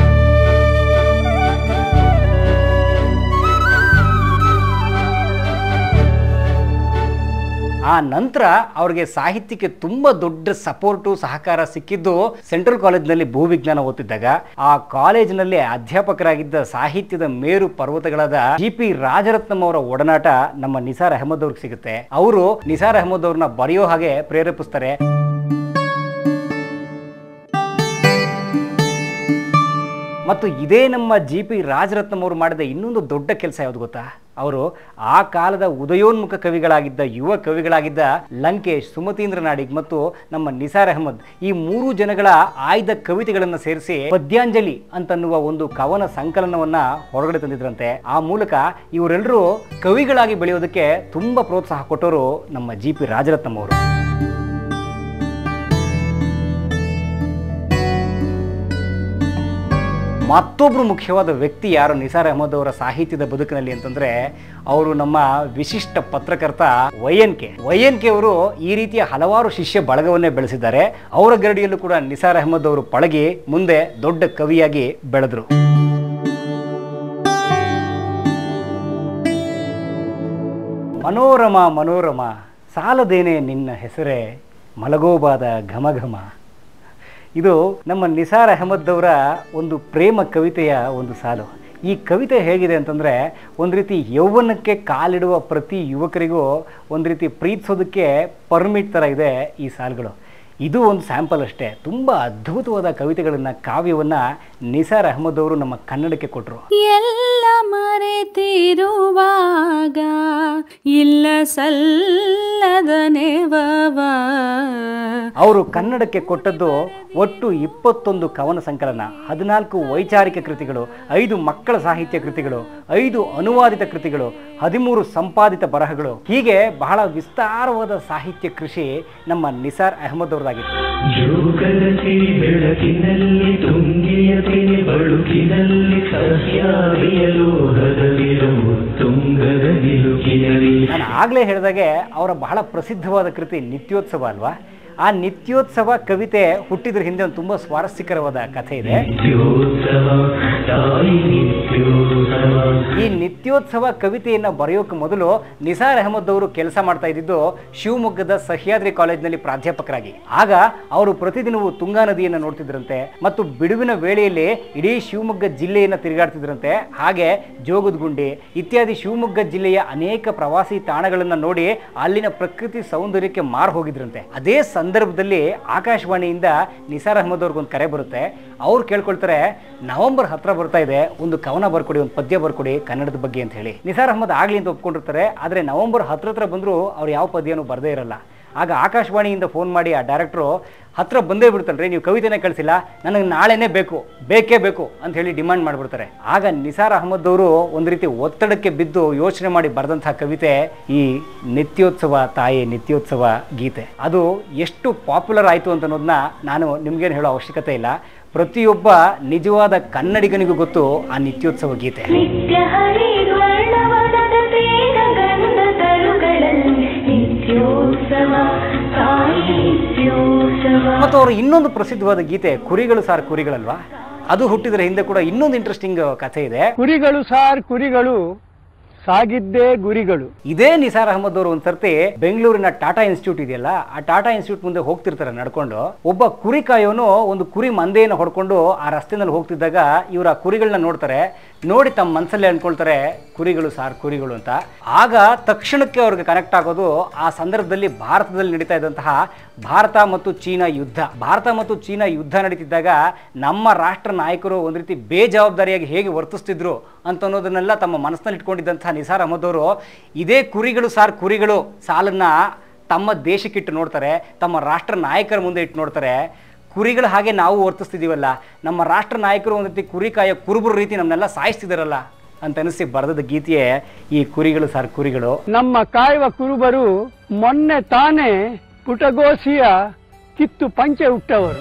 ಆ ನಂತರ ಅವ್ರಿಗೆ ಸಾಹಿತ್ಯಕ್ಕೆ ತುಂಬಾ ದೊಡ್ಡ ಸಪೋರ್ಟು ಸಹಕಾರ ಸಿಕ್ಕಿದ್ದು ಸೆಂಟ್ರಲ್ ಕಾಲೇಜ್ನಲ್ಲಿ ಭೂವಿಜ್ಞಾನ ಓದ್ತಿದ್ದಾಗ. ಆ ಕಾಲೇಜಿನಲ್ಲಿ ಅಧ್ಯಾಪಕರಾಗಿದ್ದ ಸಾಹಿತ್ಯದ ಮೇರು ಪರ್ವತಗಳಾದ ಜಿ ಪಿ ರಾಜರತ್ನಂ ಅವರ ಒಡನಾಟ ನಮ್ಮ ನಿಸಾರ್ ಅಹಮದ್ ಅವ್ರಿಗೆ ಸಿಗುತ್ತೆ. ಅವರು ನಿಸಾರ್ ಅಹಮದ್ ಅವ್ರನ್ನ ಬರೆಯೋ ಹಾಗೆ ಪ್ರೇರೇಪಿಸ್ತಾರೆ. ಮತ್ತು ಇದೇ ನಮ್ಮ ಜಿ ಪಿ ರಾಜರತ್ನಂ ಅವರು ಮಾಡಿದ ಇನ್ನೊಂದು ದೊಡ್ಡ ಕೆಲಸ ಯಾವುದು ಗೊತ್ತಾ? ಅವರು ಆ ಕಾಲದ ಉದಯೋನ್ಮುಖ ಕವಿಗಳಾಗಿದ್ದ ಯುವ ಕವಿಗಳಾಗಿದ್ದ ಲಂಕೇಶ್, ಸುಮತೀಂದ್ರ ನಾಡಿಗ್ ಮತ್ತು ನಮ್ಮ ನಿಸಾರ್ ಅಹಮದ್ ಈ ಮೂರು ಜನಗಳ ಆಯ್ದ ಕವಿತೆಗಳನ್ನು ಸೇರಿಸಿ ಪದ್ಯಾಂಜಲಿ ಅಂತನ್ನುವ ಒಂದು ಕವನ ಸಂಕಲನವನ್ನ ಹೊರಗಡೆ ತಂದಿದ್ರಂತೆ. ಆ ಮೂಲಕ ಇವರೆಲ್ಲರೂ ಕವಿಗಳಾಗಿ ಬೆಳೆಯೋದಕ್ಕೆ ತುಂಬಾ ಪ್ರೋತ್ಸಾಹ ಕೊಟ್ಟವರು ನಮ್ಮ ಜಿ ಪಿ ರಾಜರತ್ನಂ ಅವರು. ಮತ್ತೊಬ್ರು ಮುಖ್ಯವಾದ ವ್ಯಕ್ತಿ ಯಾರು ನಿಸಾರ್ ಅಹಮದ್ ಅವರ ಸಾಹಿತ್ಯದ ಬದುಕಿನಲ್ಲಿ ಅಂತಂದ್ರೆ, ಅವರು ನಮ್ಮ ವಿಶಿಷ್ಟ ಪತ್ರಕರ್ತ Y N K Y N K ಅವರು ಈ ರೀತಿಯ ಹಲವಾರು ಶಿಷ್ಯ ಬಳಗವನ್ನೇ ಬೆಳೆಸಿದ್ದಾರೆ. ಅವರ ಗರಡಿಯಲ್ಲೂ ಕೂಡ ನಿಸಾರ್ ಅಹಮದ್ ಅವರು ಪಳಗಿ ಮುಂದೆ ದೊಡ್ಡ ಕವಿಯಾಗಿ ಬೆಳೆದ್ರು. ಮನೋರಮ ಮನೋರಮ ಸಾಲದೇನೆ ನಿನ್ನ ಹೆಸರೇ ಮಲಗೋಬಾದ ಘಮಘಮ. ಇದು ನಮ್ಮ ನಿಸಾರ್ ಅಹಮದ್ ಅವರ ಒಂದು ಪ್ರೇಮ ಕವಿತೆಯ ಒಂದು ಸಾಲು. ಈ ಕವಿತೆ ಹೇಗಿದೆ ಅಂತಂದರೆ, ಒಂದು ರೀತಿ ಯೌವನಕ್ಕೆ ಕಾಲಿಡುವ ಪ್ರತಿ ಯುವಕರಿಗೂ ಒಂದು ರೀತಿ ಪ್ರೀತಿಸೋದಕ್ಕೆ ಪರ್ಮಿಟ್ ಥರ ಇದೆ ಈ ಸಾಲುಗಳು. ಇದು ಒಂದು ಸ್ಯಾಂಪಲ್ ಅಷ್ಟೇ. ತುಂಬ ಅದ್ಭುತವಾದ ಕವಿತೆಗಳನ್ನು, ಕಾವ್ಯವನ್ನು ನಿಸಾರ್ ಅಹಮದ್ ಅವರು ನಮ್ಮ ಕನ್ನಡಕ್ಕೆ ಕೊಟ್ಟರು. ಎಲ್ಲ ಮರೆತಿರುವಾಗ ಇಲ್ಲ ಸಲ್ಲದ ನೆವವ. ಅವರು ಕನ್ನಡಕ್ಕೆ ಕೊಟ್ಟದ್ದು ಒಟ್ಟು ಇಪ್ಪತ್ತೊಂದು ಕವನ ಸಂಕಲನ, ಹದಿನಾಲ್ಕು ವೈಚಾರಿಕ ಕೃತಿಗಳು, ಐದು ಮಕ್ಕಳ ಸಾಹಿತ್ಯ ಕೃತಿಗಳು, ಐದು ಅನುವಾದಿತ ಕೃತಿಗಳು, ಹದಿಮೂರು ಸಂಪಾದಿತ ಬರಹಗಳು. ಹೀಗೆ ಬಹಳ ವಿಸ್ತಾರವಾದ ಸಾಹಿತ್ಯ ಕೃಷಿ ನಮ್ಮ ನಿಸಾರ್ ಅಹಮದ್ ಅವರದಾಗಿತ್ತು. ಜೋಗಲತೆ ಬೆಳಕಿನಲ್ಲಿ ತುಂಗೆಯ ತೆನೆ ಬಳುಕಿನಲ್ಲಿ ಸಹ್ಯಾರಿಯ ಲೋಹದಲ್ಲಿರವು ತುಂಗದ ನಿಲುಕಿನಲ್ಲಿ. ನಾನು ಆಗ್ಲೇ ಹೇಳಿದಾಗೆ ಅವರ ಬಹಳ ಪ್ರಸಿದ್ಧವಾದ ಕೃತಿ ನಿತ್ಯೋತ್ಸವ ಅಲ್ವಾ. ಆ ನಿತ್ಯೋತ್ಸವ ಕವಿತೆ ಹುಟ್ಟಿದ್ರ ಹಿಂದೆ ಒಂದು ತುಂಬಾ ಸ್ವಾರಸ್ಯಕರವಾದ ಕಥೆ ಇದೆ. ಈ ನಿತ್ಯೋತ್ಸವ ಕವಿತೆಯನ್ನ ಬರೆಯೋಕೆ ಮೊದಲು ನಿಸಾರ್ ಅಹಮದ್ ಅವರು ಕೆಲಸ ಮಾಡ್ತಾ ಇದ್ದಿದ್ದು ಶಿವಮೊಗ್ಗದ ಸಹ್ಯಾದ್ರಿ ಕಾಲೇಜಿನಲ್ಲಿ ಪ್ರಾಧ್ಯಾಪಕರಾಗಿ. ಆಗ ಅವರು ಪ್ರತಿದಿನವೂ ತುಂಗಾ ನದಿಯನ್ನು ನೋಡ್ತಿದ್ರಂತೆ ಮತ್ತು ಬಿಡುವಿನ ವೇಳೆಯಲ್ಲಿ ಇಡೀ ಶಿವಮೊಗ್ಗ ಜಿಲ್ಲೆಯನ್ನ ತಿರುಗಾಡ್ತಿದ್ರಂತೆ. ಹಾಗೆ ಜೋಗದಗುಂಡಿ ಇತ್ಯಾದಿ ಶಿವಮೊಗ್ಗ ಜಿಲ್ಲೆಯ ಅನೇಕ ಪ್ರವಾಸಿ ತಾಣಗಳನ್ನ ನೋಡಿ ಅಲ್ಲಿನ ಪ್ರಕೃತಿ ಸೌಂದರ್ಯಕ್ಕೆ ಮಾರು ಹೋಗಿದ್ರಂತೆ. ಅದೇ ಸಂದರ್ಭದಲ್ಲಿ ಆಕಾಶವಾಣಿಯಿಂದ ನಿಸಾರ್ ಅಹಮದ್ ಅವ್ರಿಗೊಂದು ಕರೆ ಬರುತ್ತೆ. ಅವ್ರು ಕೇಳ್ಕೊಳ್ತಾರೆ, ನವೆಂಬರ್ ಹತ್ರ ಬರ್ತಾ ಇದೆ, ಒಂದು ಕವನ ಬರ್ಕೊಡಿ, ಒಂದು ಪದ್ಯ ಬರ್ಕೊಡಿ ಕನ್ನಡದ ಬಗ್ಗೆ ಅಂತ ಹೇಳಿ. ನಿಸಾರ್ ಅಹಮದ್ ಆಗ್ಲಿ ಅಂತ ಒಪ್ಕೊಂಡಿರ್ತಾರೆ. ಆದರೆ ನವೆಂಬರ್ ಹತ್ರ ಹತ್ರ ಬಂದರೂ ಅವ್ರು ಯಾವ ಪದ್ಯನೂ ಬರದೇ ಇರಲ್ಲ. ಆಗ ಆಕಾಶವಾಣಿಯಿಂದ ಫೋನ್ ಮಾಡಿ ಆ ಡೈರೆಕ್ಟ್ರು ಹತ್ರ ಬಂದೇ ಬಿಡ್ತಲ್ರಿ, ನೀವು ಕವಿತೆನೇ ಕಳಿಸಿಲ್ಲ, ನನಗೆ ನಾಳೆನೇ ಬೇಕು, ಬೇಕೇ ಬೇಕು ಅಂತ ಹೇಳಿ ಡಿಮಾಂಡ್ ಮಾಡಿಬಿಡ್ತಾರೆ. ಆಗ ನಿಸಾರ್ ಅಹಮದ್ ಅವರು ಒಂದು ರೀತಿ ಒತ್ತಡಕ್ಕೆ ಬಿದ್ದು ಯೋಚನೆ ಮಾಡಿ ಬರೆದಂತಹ ಕವಿತೆ ಈ ನಿತ್ಯೋತ್ಸವ ತಾಯಿ ನಿತ್ಯೋತ್ಸವ ಗೀತೆ. ಅದು ಎಷ್ಟು ಪಾಪ್ಯುಲರ್ ಆಯಿತು ಅಂತ ಅನ್ನೋದನ್ನ ನಾನು ನಿಮ್ಗೇನು ಹೇಳೋ ಅವಶ್ಯಕತೆ ಇಲ್ಲ. ಪ್ರತಿಯೊಬ್ಬ ನಿಜವಾದ ಕನ್ನಡಿಗನಿಗೂ ಗೊತ್ತು ಆ ನಿತ್ಯೋತ್ಸವ ಗೀತೆ. ಮತ್ತು ಅವರು ಇನ್ನೊಂದು ಪ್ರಸಿದ್ಧವಾದ ಗೀತೆ ಕುರಿಗಳು ಸಾರ್ ಕುರಿಗಳಲ್ವಾ, ಅದು ಹುಟ್ಟಿದ್ರೆ ಹಿಂದೆ ಕೂಡ ಇನ್ನೊಂದು ಇಂಟ್ರೆಸ್ಟಿಂಗ್ ಕಥೆ ಇದೆ. ಕುರಿಗಳು ಸಾರ್ ಕುರಿಗಳು ಸಾಗಿದ್ದೇ ಗುರಿಗಳು. ಇದೇ ನಿಸಾರ್ ಅಹಮದ್ ಅವರು ಒಂದ್ಸರ್ತಿ ಬೆಂಗಳೂರಿನ ಟಾಟಾ ಇನ್ಸ್ಟಿಟ್ಯೂಟ್ ಇದೆಯಲ್ಲ, ಆ ಟಾಟಾ ಇನ್ಸ್ಟಿಟ್ಯೂಟ್ ಮುಂದೆ ಹೋಗ್ತಿರ್ತಾರೆ ನಡ್ಕೊಂಡು. ಒಬ್ಬ ಕುರಿ ಕಾಯೋನು ಒಂದು ಕುರಿ ಮಂದೆಯನ್ನು ಹೊಡ್ಕೊಂಡು ಆ ರಸ್ತೆನಲ್ಲಿ ಹೋಗ್ತಿದ್ದಾಗ ಇವರು ಆ ಕುರಿಗಳನ್ನ ನೋಡ್ತಾರೆ. ನೋಡಿ ತಮ್ಮ ಮನಸ್ಸಲ್ಲಿ ಅನ್ಕೊಳ್ತಾರೆ ಕುರಿಗಳು ಸಾರ್ ಕುರಿಗಳು ಅಂತ. ಆಗ ತಕ್ಷಣಕ್ಕೆ ಅವ್ರಿಗೆ ಕನೆಕ್ಟ್ ಆಗೋದು ಆ ಸಂದರ್ಭದಲ್ಲಿ ಭಾರತದಲ್ಲಿ ನಡೀತಾ ಇದ್ದಂತಹ ಭಾರತ ಮತ್ತು ಚೀನಾ ಯುದ್ಧ. ಭಾರತ ಮತ್ತು ಚೀನಾ ಯುದ್ಧ ನಡೀತಿದ್ದಾಗ ನಮ್ಮ ರಾಷ್ಟ್ರ ನಾಯಕರು ಒಂದು ರೀತಿ ಬೇಜವಾಬ್ದಾರಿಯಾಗಿ ಹೇಗೆ ವರ್ತಿಸ್ತಿದ್ರು ಅಂತ ಅನ್ನೋದನ್ನೆಲ್ಲ ತಮ್ಮ ಮನಸ್ಸಿನಲ್ಲಿ ಇಟ್ಕೊಂಡಿದ್ದಂತಹ ನಿಸಾರ್ ಅಹಮದ್ ಅವರು ಇದೇ ಕುರಿಗಳು ಸಾರ್ ಕುರಿಗಳು ಸಾಲನ್ನ ತಮ್ಮ ದೇಶಕ್ಕಿಟ್ಟು ನೋಡ್ತಾರೆ, ತಮ್ಮ ರಾಷ್ಟ್ರ ನಾಯಕರ ಮುಂದೆ ಇಟ್ಟು ನೋಡ್ತಾರೆ. ಕುರಿಗಳ ಹಾಗೆ ನಾವು ವರ್ತಿಸ್ತಿದ್ದೀವಲ್ಲ, ನಮ್ಮ ರಾಷ್ಟ್ರ ನಾಯಕರು ಒಂದು ರೀತಿ ಕುರಿ ಕಾಯ ಕುರುಬರ ರೀತಿ ನಮ್ಮನ್ನೆಲ್ಲ ಸಾಯಿಸ್ತಿದಾರಲ್ಲ ಅಂತ ಅನಿಸಿ ಬರೆದ ಗೀತೆಯೇ ಈ ಕುರಿಗಳು ಸಾರ್ ಕುರಿಗಳು. ನಮ್ಮ ಕಾಯುವ ಕುರುಬರು ಮೊನ್ನೆ ತಾನೇ ಪುಟಗೋಸಿಯ ಕಿತ್ತು ಪಂಚೆ ಹುಟ್ಟವರು.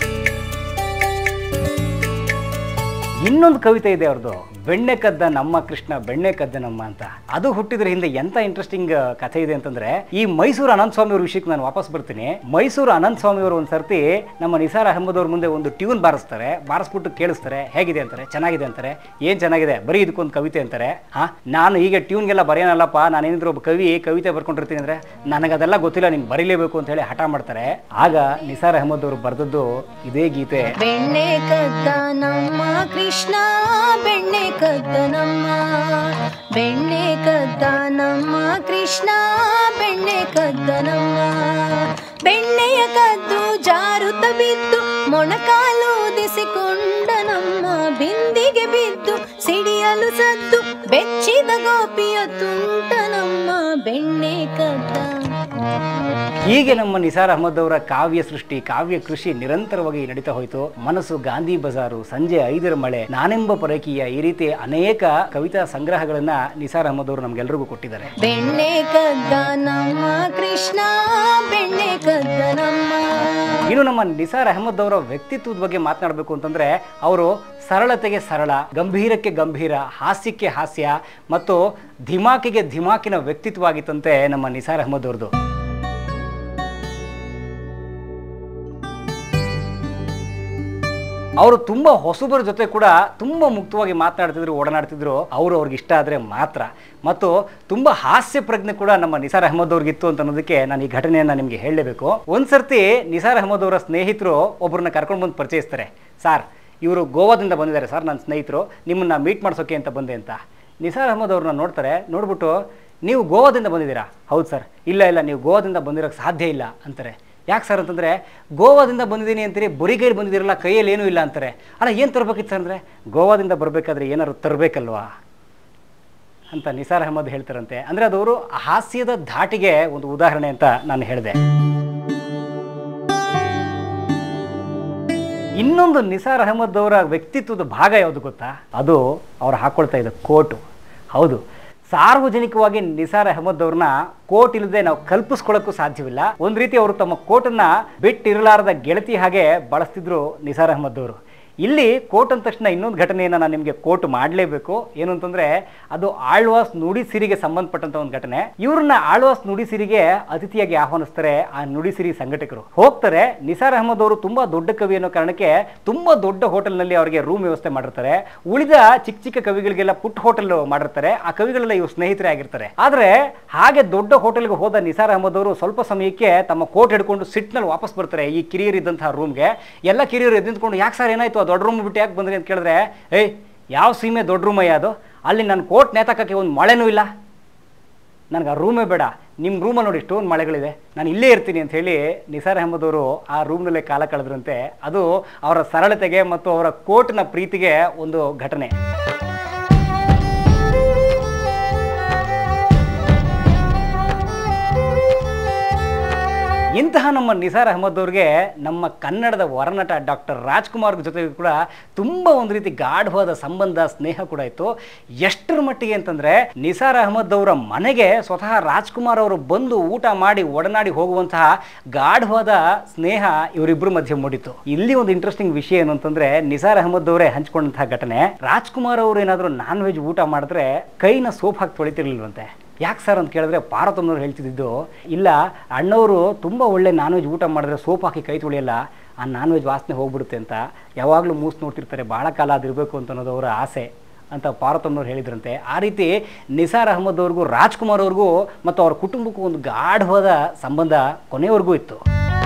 ಇನ್ನೊಂದು ಕವಿತೆ ಇದೆ ಅವ್ರದ್ದು, ಬೆಣ್ಣೆ ಕದ್ದ ನಮ್ಮ ಕೃಷ್ಣ ಬೆಣ್ಣೆ ಕದ್ದ ನಮ್ಮ ಅಂತ. ಅದು ಹುಟ್ಟಿದ್ರೆ ಹಿಂದೆ ಎಂತ ಇಂಟ್ರೆಸ್ಟಿಂಗ್ ಕಥೆ ಇದೆ ಅಂತಂದ್ರೆ, ಈ ಮೈಸೂರು ಅನಂತ ಸ್ವಾಮಿ ಅವ್ರ ವಿಷಯಕ್ಕೆ ನಾನು ವಾಪಸ್ ಬರ್ತೀನಿ. ಮೈಸೂರು ಅನಂತ ಸ್ವಾಮಿ ಅವರು ಒಂದ್ ಸರ್ತಿ ನಮ್ಮ ನಿಸಾರ್ ಅಹಮದ್ ಅವ್ರ ಮುಂದೆ ಒಂದು ಟ್ಯೂನ್ ಬಾರಿಸ್ತಾರೆ. ಬಾರಿಸ್ಬಿಟ್ಟು ಕೇಳಿಸ್ತಾರೆ, ಹೇಗಿದೆ ಅಂತಾರೆ. ಚೆನ್ನಾಗಿದೆ ಅಂತಾರೆ. ಏನ್ ಚೆನ್ನಾಗಿದೆ, ಬರೀ ಇದಕ್ಕೊಂದು ಕವಿತೆ ಅಂತಾರೆ. ಹಾ, ನಾನು ಈಗ ಟ್ಯೂನ್ಗೆಲ್ಲ ಬರೆಯೋನಲ್ಲಪ್ಪ, ನಾನೇನಿದ್ರು ಒಬ್ಬ ಕವಿ ಕವಿತೆ ಬರ್ಕೊಂಡಿರ್ತೀನಿ ಅಂದ್ರೆ ನನಗದೆಲ್ಲ ಗೊತ್ತಿಲ್ಲ, ನೀನ್ ಬರೀಲೇಬೇಕು ಅಂತ ಹೇಳಿ ಹಠ ಮಾಡ್ತಾರೆ. ಆಗ ನಿಸಾರ್ ಅಹಮದ್ ಅವರು ಬರೆದದ್ದು ಇದೇ ಗೀತೆ. ಬೆಣ್ಣೆ ಕದ್ದ ನಮ್ಮ ಕೃಷ್ಣ ಬೆಣ್ಣೆ ಕದ್ದ ನಮ್ಮ ಬೆಣ್ಣೆ ಕದ್ದ ನಮ್ಮ ಕೃಷ್ಣ ಬೆಣ್ಣೆ ಕದ್ದ ನಮ್ಮ ಬೆಣ್ಣೆಯ ಕದ್ದು ಜಾರುತ್ತ ಬಿದ್ದು ಮೊಣಕಾಲೂದಿಸಿಕೊಂಡ ನಮ್ಮ ಬಿಂದಿಗೆ ಬಿದ್ದು ಸಿಡಿಯಲು ಸದ್ದು ಬೆಚ್ಚಿದ ಗೋಪಿಯ ತುಂಟ ನಮ್ಮ ಬೆಣ್ಣೆ ಕದ್ದ. ಹೀಗೆ ನಮ್ಮ ನಿಸಾರ್ ಅಹಮದ್ ಅವರ ಕಾವ್ಯ ಸೃಷ್ಟಿ ಕಾವ್ಯ ಕೃಷಿ ನಿರಂತರವಾಗಿ ನಡೀತಾ ಹೋಯಿತು. ಮನಸ್ಸು ಗಾಂಧಿ ಬಜಾರು, ಸಂಜೆ ಐದರ ಮಳೆ, ನಾನೆಂಬ ಪರಕೀಯ, ಈ ರೀತಿ ಅನೇಕ ಕವಿತಾ ಸಂಗ್ರಹಗಳನ್ನ ನಿಸಾರ್ ಅಹಮದ್ ಅವರು ನಮ್ಗೆಲ್ರಿಗೂ ಕೊಟ್ಟಿದ್ದಾರೆ. ಬೆಣ್ಣೆ ಕದ್ದ ನಮ್ಮ ಕೃಷ್ಣ ಬೆಣ್ಣೆ ಕದ್ದ ನಮ್ಮ. ಇನ್ನು ನಮ್ಮ ನಿಸಾರ್ ಅಹಮದ್ ಅವರ ವ್ಯಕ್ತಿತ್ವದ ಬಗ್ಗೆ ಮಾತನಾಡಬೇಕು ಅಂತಂದ್ರೆ, ಅವರು ಸರಳತೆಗೆ ಸರಳ, ಗಂಭೀರಕ್ಕೆ ಗಂಭೀರ, ಹಾಸ್ಯಕ್ಕೆ ಹಾಸ್ಯ ಮತ್ತು ಧಿಮಾಕಿಗೆ ಧಿಮಾಕಿನ ವ್ಯಕ್ತಿತ್ವ ಆಗಿತ್ತಂತೆ ನಮ್ಮ ನಿಸಾರ್ ಅಹಮದ್ ಅವ್ರದ್ದು. ಅವರು ತುಂಬ ಹೊಸಬರ ಜೊತೆ ಕೂಡ ತುಂಬ ಮುಕ್ತವಾಗಿ ಮಾತನಾಡ್ತಿದ್ರು, ಓಡನಾಡ್ತಿದ್ರು. ಅವರು ಅವ್ರಿಗೆ ಇಷ್ಟ ಆದರೆ ಮಾತ್ರ. ಮತ್ತು ತುಂಬ ಹಾಸ್ಯ ಪ್ರಜ್ಞೆ ಕೂಡ ನಮ್ಮ ನಿಸಾರ್ ಅಹಮದ್ ಅವ್ರಿಗಿತ್ತು ಅಂತ ಅನ್ನೋದಕ್ಕೆ ನಾನು ಈ ಘಟನೆಯನ್ನು ನಿಮಗೆ ಹೇಳಲೇಬೇಕು. ಒಂದ್ಸರ್ತಿ ನಿಸಾರ್ ಅಹಮದ್ ಅವರ ಸ್ನೇಹಿತರು ಒಬ್ಬರನ್ನ ಕರ್ಕೊಂಡು ಬಂದು ಪರಿಚಯಿಸ್ತಾರೆ. ಸಾರ್, ಇವರು ಗೋವಾದಿಂದ ಬಂದಿದ್ದಾರೆ ಸರ್, ನನ್ನ ಸ್ನೇಹಿತರು, ನಿಮ್ಮನ್ನ ಮೀಟ್ ಮಾಡ್ಸೋಕೆ ಅಂತ ಬಂದೆ ಅಂತ. ನಿಸಾರ್ ಅಹಮದ್ ಅವ್ರನ್ನ ನೋಡ್ತಾರೆ. ನೋಡ್ಬಿಟ್ಟು, ನೀವು ಗೋವಾದಿಂದ ಬಂದಿದ್ದೀರಾ? ಹೌದು ಸರ್. ಇಲ್ಲ ಇಲ್ಲ, ನೀವು ಗೋವಾದಿಂದ ಬಂದಿರೋಕ್ಕೆ ಸಾಧ್ಯ ಇಲ್ಲ ಅಂತಾರೆ. ಯಾಕೆ ಸರ್ ಅಂತಂದರೆ, ಗೋವಾದಿಂದ ಬಂದಿದ್ದೀನಿ ಅಂತೀರಿ, ಬರಿಗೈಲಿ ಬಂದಿದ್ದೀರಲ್ಲ, ಕೈಯಲ್ಲಿ ಏನೂ ಇಲ್ಲ ಅಂತಾರೆ. ಅಲ್ಲ, ಏನು ತರಬೇಕಿತ್ತು ಸರ್ ಅಂದರೆ, ಗೋವಾದಿಂದ ಬರಬೇಕಾದ್ರೆ ಏನಾದ್ರು ತರಬೇಕಲ್ವಾ ಅಂತ ನಿಸಾರ್ ಅಹಮದ್ ಹೇಳ್ತಾರಂತೆ. ಅಂದರೆ ಅದವರು ಹಾಸ್ಯದ ಧಾಟಿಗೆ ಒಂದು ಉದಾಹರಣೆ ಅಂತ ನಾನು ಹೇಳಿದೆ. ಇನ್ನೊಂದು ನಿಸಾರ್ ಅಹಮದ್ ಅವರ ವ್ಯಕ್ತಿತ್ವದ ಭಾಗ ಯಾವುದು ಗೊತ್ತಾ? ಅದು ಅವ್ರು ಹಾಕೊಳ್ತಾ ಇದ್ದ ಕೋಟು. ಹೌದು, ಸಾರ್ವಜನಿಕವಾಗಿ ನಿಸಾರ್ ಅಹಮದ್ ಅವ್ರನ್ನ ಕೋಟ್ ಇಲ್ಲದೆ ನಾವು ಕಲ್ಪಿಸ್ಕೊಳ್ಳೋಕ್ಕೂ ಸಾಧ್ಯವಿಲ್ಲ. ಒಂದು ರೀತಿ ಅವರು ತಮ್ಮ ಕೋಟನ್ನ ಬಿಟ್ಟಿರಲಾರದ ಗೆಳತಿ ಹಾಗೆ ಬಳಸ್ತಿದ್ರು ನಿಸಾರ್ ಅಹಮದ್ ಅವರು. ಇಲ್ಲಿ ಕೋಟ್ ಅಂದ ತಕ್ಷಣ ಇನ್ನೊಂದು ಘಟನೆಯನ್ನು ನಾನು ನಿಮಗೆ ಕೋಟ್ ಮಾಡಲೇಬೇಕು. ಏನು ಅಂತಂದರೆ ಅದು ಆಳ್ವಾಸ್ ನುಡಿಸಿರಿಗೆ ಸಂಬಂಧಪಟ್ಟಂಥ ಒಂದು ಘಟನೆ. ಇವ್ರನ್ನ ಆಳ್ವಾಸ್ ನುಡಿಸಿರಿಗೆ ಅತಿಥಿಯಾಗಿ ಆಹ್ವಾನಿಸ್ತಾರೆ ಆ ನುಡಿಸಿರಿ ಸಂಘಟಕರು. ಹೋಗ್ತಾರೆ. ನಿಸಾರ್ ಅಹಮದ್ ಅವರು ತುಂಬ ದೊಡ್ಡ ಕವಿ ಅನ್ನೋ ಕಾರಣಕ್ಕೆ ತುಂಬ ದೊಡ್ಡ ಹೋಟೆಲ್ನಲ್ಲಿ ಅವರಿಗೆ ರೂಮ್ ವ್ಯವಸ್ಥೆ ಮಾಡಿರ್ತಾರೆ. ಉಳಿದ ಚಿಕ್ಕ ಚಿಕ್ಕ ಕವಿಗಳಿಗೆಲ್ಲ ಪುಟ್ಟ ಹೋಟೆಲ್ ಮಾಡಿರ್ತಾರೆ. ಆ ಕವಿಗಳೆಲ್ಲ ಇವ್ರು ಸ್ನೇಹಿತರೇ ಆಗಿರ್ತಾರೆ. ಆದರೆ ಹಾಗೆ ದೊಡ್ಡ ಹೋಟೆಲ್ಗೆ ಹೋದ ನಿಸಾರ್ ಅಹಮದ್ ಅವರು ಸ್ವಲ್ಪ ಸಮಯಕ್ಕೆ ತಮ್ಮ ಕೋಟ್ ಹಿಡ್ಕೊಂಡು ಸಿಟ್ನಲ್ಲಿ ವಾಪಸ್ ಬರ್ತಾರೆ ಈ ಕಿರಿಯರು ಇದ್ದಂತಹ ರೂಮ್ಗೆ. ಎಲ್ಲ ಕಿರಿಯರು ಎದ್ದು ನಿಂತ್ಕೊಂಡು ಯಾಕೆ ಸರ್ ಏನಾಯ್ತು, ದೊಡ್ಡ ರೂಮ್ ಬಿಟ್ಟು ಯಾಕೆ ಬಂದ್ರಿ ಅಂತ ಕೇಳಿದ್ರೆ, ಏಯ್ ಯಾವ ಸೀಮೆ ದೊಡ್ಡ ರೂಮಯ್ಯ ಅದು, ಅಲ್ಲಿ ನನ್ನ ಕೋಟ್ ನೇತಾಕಕ್ಕೆ ಒಂದು ಮಳೆನೂ ಇಲ್ಲ, ನನಗೆ ಆ ರೂಮೇ ಬೇಡ, ನಿಮ್ಮ ರೂಮಲ್ಲಿ ನೋಡಿ ಇಷ್ಟೊಂದು ಮಳೆಗಳಿದೆ, ನಾನು ಇಲ್ಲೇ ಇರ್ತೀನಿ ಅಂತ ಹೇಳಿ ನಿಸಾರ್ ಅಹಮದ್ ಅವರು ಆ ರೂಮ್ನಲ್ಲೇ ಕಾಲ ಕಳೆದ್ರಂತೆ. ಅದು ಅವರ ಸರಳತೆಗೆ ಮತ್ತು ಅವರ ಕೋಟ್ನ ಪ್ರೀತಿಗೆ ಒಂದು ಘಟನೆ. ಇಂತಹ ನಮ್ಮ ನಿಸಾರ್ ಅಹಮದ್ ಅವ್ರಿಗೆ ನಮ್ಮ ಕನ್ನಡದ ವರನಟ ಡಾಕ್ಟರ್ ರಾಜ್ಕುಮಾರ್ ಜೊತೆಗೂ ಕೂಡ ತುಂಬ ಒಂದು ರೀತಿ ಗಾಢವಾದ ಸಂಬಂಧ, ಸ್ನೇಹ ಕೂಡ ಇತ್ತು. ಎಷ್ಟರ ಮಟ್ಟಿಗೆ ಅಂತಂದರೆ ನಿಸಾರ್ ಅಹಮದ್ ಅವರ ಮನೆಗೆ ಸ್ವತಃ ರಾಜ್ಕುಮಾರ್ ಅವರು ಬಂದು ಊಟ ಮಾಡಿ ಒಡನಾಡಿ ಹೋಗುವಂತಹ ಗಾಢವಾದ ಸ್ನೇಹ ಇವರಿಬ್ಬರ ಮಧ್ಯೆ ಮೂಡಿತು. ಇಲ್ಲಿ ಒಂದು ಇಂಟ್ರೆಸ್ಟಿಂಗ್ ವಿಷಯ ಏನು ಅಂತಂದರೆ ನಿಸಾರ್ ಅಹಮದ್ ಅವರೇ ಹಂಚ್ಕೊಂಡಂತಹ ಘಟನೆ. ರಾಜ್ಕುಮಾರ್ ಅವರು ಏನಾದರೂ ನಾನ್ ವೆಜ್ ಊಟ ಮಾಡಿದ್ರೆ ಕೈನ ಸೋಪ್ ಹಾಕಿ ತೊಳಿತಿರ್ಲಿಲ್ವಂತೆ. ಯಾಕೆ ಸರ್ ಅಂತ ಕೇಳಿದ್ರೆ ಪಾರ್ವತಮ್ಮನವ್ರು ಹೇಳ್ತಿದ್ದು, ಇಲ್ಲ ಅಣ್ಣವರು ತುಂಬ ಒಳ್ಳೆ ನಾನ್ ವೆಜ್ ಊಟ ಮಾಡಿದ್ರೆ ಸೋಪ್ ಹಾಕಿ ಕೈ ತೊಳೆಯಲ್ಲ, ಆ ನಾನ್ ವೆಜ್ ವಾಸನೆ ಹೋಗ್ಬಿಡುತ್ತೆ ಅಂತ ಯಾವಾಗಲೂ ಮೂಸ್ ನೋಡ್ತಿರ್ತಾರೆ, ಭಾಳ ಕಾಲ ಅದಿರಬೇಕು ಅಂತ ಅನ್ನೋದು ಅವರ ಆಸೆ ಅಂತ ಪಾರ್ವತಮ್ಮನವ್ರು ಹೇಳಿದ್ರಂತೆ. ಆ ರೀತಿ ನಿಸಾರ್ ಅಹಮದ್ ಅವ್ರಿಗೂ ರಾಜ್ಕುಮಾರ್ ಅವ್ರಿಗೂ ಮತ್ತು ಅವ್ರ ಕುಟುಂಬಕ್ಕೂ ಒಂದು ಗಾಢವಾದ ಸಂಬಂಧ ಕೊನೆಯವರೆಗೂ ಇತ್ತು.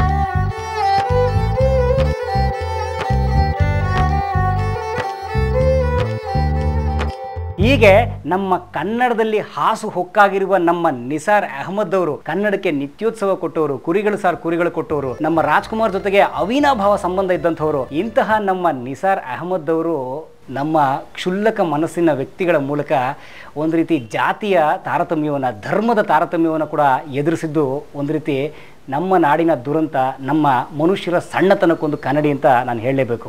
ಹೀಗೆ ನಮ್ಮ ಕನ್ನಡದಲ್ಲಿ ಹಾಸು ಹೊಕ್ಕಾಗಿರುವ ನಮ್ಮ ನಿಸಾರ್ ಅಹಮದ್ ಅವರು ಕನ್ನಡಕ್ಕೆ ನಿತ್ಯೋತ್ಸವ ಕೊಟ್ಟವರು, ಕುರಿಗಳು ಸಾರ್ ಕುರಿಗಳು ಕೊಟ್ಟವರು, ನಮ್ಮ ರಾಜ್ಕುಮಾರ್ ಜೊತೆಗೆ ಅವಿನಾಭಾವ ಸಂಬಂಧ ಇದ್ದಂಥವರು. ಇಂತಹ ನಮ್ಮ ನಿಸಾರ್ ಅಹಮದ್ ಅವರು ನಮ್ಮ ಕ್ಷುಲ್ಲಕ ಮನಸ್ಸಿನ ವ್ಯಕ್ತಿಗಳ ಮೂಲಕ ಒಂದು ರೀತಿ ಜಾತಿಯ ತಾರತಮ್ಯವನ್ನು, ಧರ್ಮದ ತಾರತಮ್ಯವನ್ನು ಕೂಡ ಎದುರಿಸಿದ್ದು ಒಂದು ರೀತಿ ನಮ್ಮ ನಾಡಿನ ದುರಂತ, ನಮ್ಮ ಮನುಷ್ಯರ ಸಣ್ಣತನಕ್ಕೊಂದು ಕನ್ನಡಿ ಅಂತ ನಾನು ಹೇಳಲೇಬೇಕು.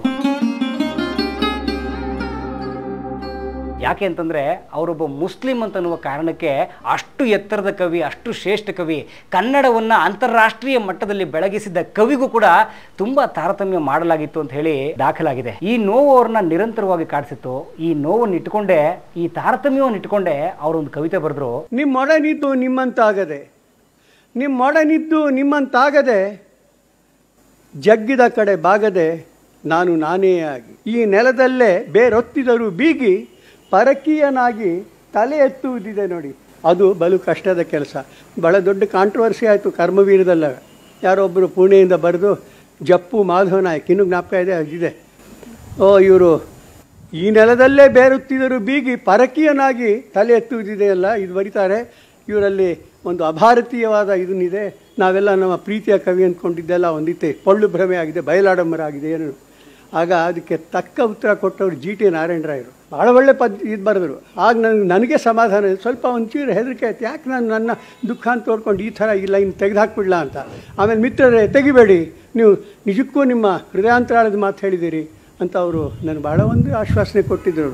ಯಾಕೆ ಅಂತಂದರೆ ಅವರೊಬ್ಬ ಮುಸ್ಲಿಂ ಅಂತನ್ನುವ ಕಾರಣಕ್ಕೆ ಅಷ್ಟು ಎತ್ತರದ ಕವಿ, ಅಷ್ಟು ಶ್ರೇಷ್ಠ ಕವಿ, ಕನ್ನಡವನ್ನು ಅಂತಾರಾಷ್ಟ್ರೀಯ ಮಟ್ಟದಲ್ಲಿ ಬೆಳಗಿಸಿದ್ದ ಕವಿಗೂ ಕೂಡ ತುಂಬ ತಾರತಮ್ಯ ಮಾಡಲಾಗಿತ್ತು ಅಂತ ಹೇಳಿ ದಾಖಲಾಗಿದೆ. ಈ ನೋವು ಅವ್ರನ್ನ ನಿರಂತರವಾಗಿ ಕಾಡಿಸಿತ್ತು. ಈ ನೋವನ್ನು ಇಟ್ಕೊಂಡೆ, ಈ ತಾರತಮ್ಯವನ್ನು ಇಟ್ಕೊಂಡೆ ಅವರೊಂದು ಕವಿತೆ ಬರೆದ್ರು. ನಿಮ್ಮೊಡನಿದ್ದು ನಿಮ್ಮಂತಾಗದೆ, ನಿಮ್ಮೊಡನಿದ್ದು ನಿಮ್ಮಂತಾಗದೆ, ಜಗ್ಗಿದ ಕಡೆ ಬಾಗದೆ ನಾನು ನಾನೇ ಆಗಿ, ಈ ನೆಲದಲ್ಲೇ ಬೇರೊತ್ತಿದರೂ ಬೀಗಿ ಪರಕೀಯನಾಗಿ ತಲೆ ಎತ್ತುವುದಿದೆ ನೋಡಿ, ಅದು ಬಲು ಕಷ್ಟದ ಕೆಲಸ. ಭಾಳ ದೊಡ್ಡ ಕಾಂಟ್ರವರ್ಸಿ ಆಯಿತು ಕರ್ಮವೀರದಲ್ಲ. ಯಾರೊಬ್ಬರು ಪುಣೆಯಿಂದ ಬರೆದು, ಜಪ್ಪು ಮಾಧವ ನಾಯಕ್, ಇನ್ನೂ ಜ್ಞಾಪಕ ಇದೆ ಅದಿದೆ, ಓ ಇವರು ಈ ನೆಲದಲ್ಲೇ ಬೇರುತ್ತಿದ್ದರು ಬೀಗಿ ಪರಕೀಯನಾಗಿ ತಲೆ ಎತ್ತುವುದಿದೆಯಲ್ಲ, ಇದು ಬರೀತಾರೆ. ಇವರಲ್ಲಿ ಒಂದು ಅಭಾರತೀಯವಾದ ಇದನ್ನಿದೆ. ನಾವೆಲ್ಲ ನಮ್ಮ ಪ್ರೀತಿಯ ಕವಿ ಅಂದ್ಕೊಂಡಿದ್ದೆಲ್ಲ ಒಂದಿತ್ತೆ ಪೊಳ್ಳು ಭ್ರಮೆ ಆಗಿದೆ, ಬಯಲಾಡಂಬರ ಆಗಿದೆ ಏನು. ಆಗ ಅದಕ್ಕೆ ತಕ್ಕ ಉತ್ತರ ಕೊಟ್ಟವರು ಜಿ ಟಿ ನಾರಾಯಣರಾಯರು. ಭಾಳ ಒಳ್ಳೆ ಪದ್ ಇದು ಬರೆದರು. ಆಗ ನನಗೆ ನನಗೆ ಸಮಾಧಾನ, ಸ್ವಲ್ಪ ಒಂಚೂರು ಹೆದರಿಕೆ ಆಯ್ತು, ಯಾಕೆ ನಾನು ನನ್ನ ದುಃಖ ಅಂತ ತೋಡ್ಕೊಂಡು ಈ ಥರ ಈ ಲೈನ್ ತೆಗೆದುಹಾಕ್ಬಿಡ್ಲಾ ಅಂತ. ಆಮೇಲೆ ಮಿತ್ರರೇ ತೆಗಿಬೇಡಿ, ನೀವು ನಿಜಕ್ಕೂ ನಿಮ್ಮ ಹೃದಯಾಂತರಾಳದ ಮಾತು ಹೇಳಿದ್ದೀರಿ ಅಂತ ಅವರು ನನಗೆ ಭಾಳ ಒಂದು ಆಶ್ವಾಸನೆ ಕೊಟ್ಟಿದ್ದರು.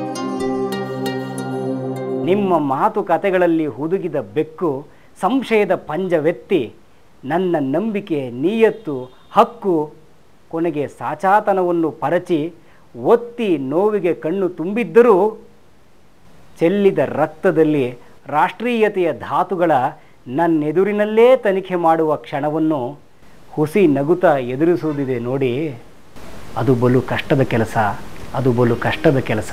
ನಿಮ್ಮ ಮಾತುಕತೆಗಳಲ್ಲಿ ಹುದುಗಿದ ಬೆಕ್ಕು ಸಂಶಯದ ಪಂಜವೆತ್ತಿ, ನನ್ನ ನಂಬಿಕೆ ನೀಯತ್ತು ಹಕ್ಕು ಕೊನೆಗೆ ಸಾಚಾತನವನ್ನು ಪರಚಿ ಒತ್ತಿ ನೋವಿಗೆ ಕಣ್ಣು ತುಂಬಿದ್ದರೂ ಚೆಲ್ಲಿದ ರಕ್ತದಲ್ಲಿ ರಾಷ್ಟ್ರೀಯತೆಯ ಧಾತುಗಳ ನನ್ನೆದುರಿನಲ್ಲೇ ತನಿಖೆ ಮಾಡುವ ಕ್ಷಣವನ್ನು ಹುಸಿ ನಗುತ್ತಾ ಎದುರಿಸುವುದಿದೆ ನೋಡಿ, ಅದು ಬಲು ಕಷ್ಟದ ಕೆಲಸ, ಅದು ಬಲು ಕಷ್ಟದ ಕೆಲಸ.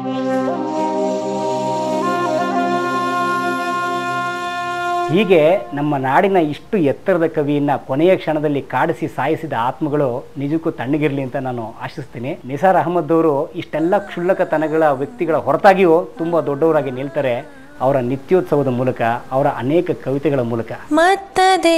ಹೀಗೆ ನಮ್ಮ ನಾಡಿನ ಇಷ್ಟು ಎತ್ತರದ ಕವಿಯನ್ನು ಕೊನೆಯ ಕ್ಷಣದಲ್ಲಿ ಕಾಡಿಸಿ ಸಾಯಿಸಿದ ಆತ್ಮಗಳು ನಿಜಕ್ಕೂ ತಣ್ಣಗಿರಲಿ ಅಂತ ನಾನು ಆಶಿಸ್ತೀನಿ. ನಿಸಾರ್ ಅಹಮದ್ ಅವರು ಇಷ್ಟೆಲ್ಲ ಕ್ಷುಲ್ಲಕತನಗಳ ವ್ಯಕ್ತಿಗಳ ಹೊರತಾಗಿಯೂ ತುಂಬ ದೊಡ್ಡವರಾಗಿ ನಿಲ್ತಾರೆ ಅವರ ನಿತ್ಯೋತ್ಸವದ ಮೂಲಕ, ಅವರ ಅನೇಕ ಕವಿತೆಗಳ ಮೂಲಕ. ಮತ್ತದೇ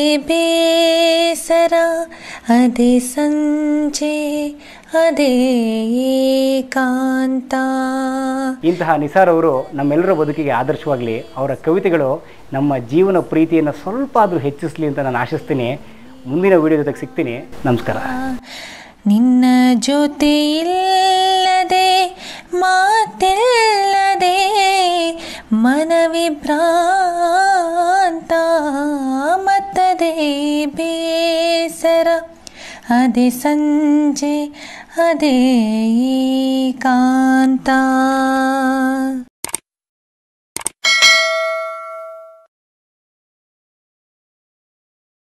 ಬೇಸರ ಅದೇ ಸಂಜೆ ಅದೇ ಏಕಾಂತ. ಇಂತಹ ನಿಸಾರ್ ಅವರು ನಮ್ಮೆಲ್ಲರ ಬದುಕಿಗೆ ಆದರ್ಶವಾಗಲಿ, ಅವರ ಕವಿತೆಗಳು ನಮ್ಮ ಜೀವನ ಪ್ರೀತಿಯನ್ನು ಸ್ವಲ್ಪ ಆದರೂ ಹೆಚ್ಚಿಸಲಿ ಅಂತ ನಾನು ಆಶಿಸ್ತೀನಿ. ಮುಂದಿನ ವಿಡಿಯೋ ಜೊತೆಗೆ ಸಿಗ್ತೀನಿ. ನಮಸ್ಕಾರ. ನಿನ್ನ ಜೊತೆ ಇಲ್ಲದೆ ಮಾತಿಲ್ಲದೆ ಮನವಿಭ್ರಾಂತ ಮತ್ತದೇ ಬೇಸರ ಅದೇ ಸಂಜೆ ಅದೇ ಏಕಾಂತ.